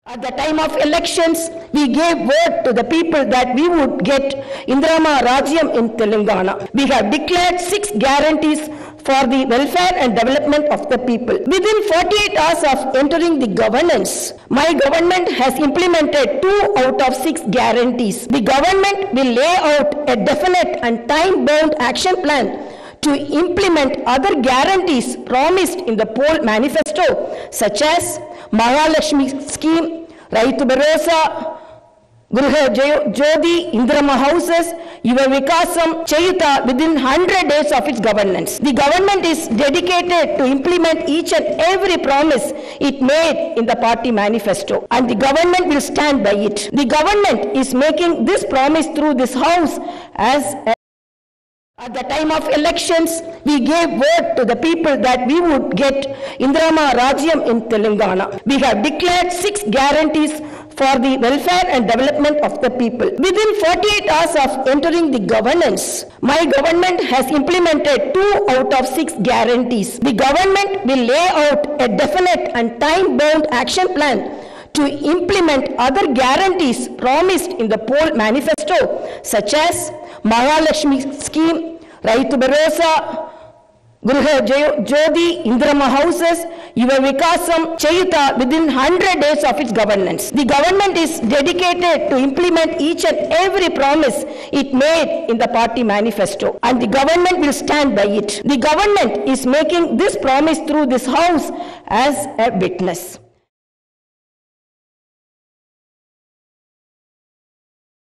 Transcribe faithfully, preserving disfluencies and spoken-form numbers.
At the time of elections, we gave word to the people that we would get Indirama Rajyam in Telangana. We have declared six guarantees for the welfare and development of the people. Within forty-eight hours of entering the governance, my government has implemented two out of six guarantees. The government will lay out a definite and time-bound action plan to implement other guarantees promised in the poll manifesto, such as Mahalakshmi scheme, Raitu Bharosa, Griha Jyoti, Indirama houses, Yuva Vikasam, Chayuta within one hundred days of its governance. The government is dedicated to implement each and every promise it made in the party manifesto, and the government will stand by it. The government is making this promise through this house as a At the time of elections, we gave word to the people that we would get Indirama Rajyam in Telangana. We have declared six guarantees for the welfare and development of the people. Within forty-eight hours of entering the governance, my government has implemented two out of six guarantees. The government will lay out a definite and time-bound action plan to implement other guarantees promised in the poll manifesto, such as Mahalakshmi scheme, Raitu Bharosa, Griha Jyoti, Indirama houses, Yuva Vikasam, Chayuta within one hundred days of its governance. The government is dedicated to implement each and every promise it made in the party manifesto, and the government will stand by it. The government is making this promise through this house as a witness.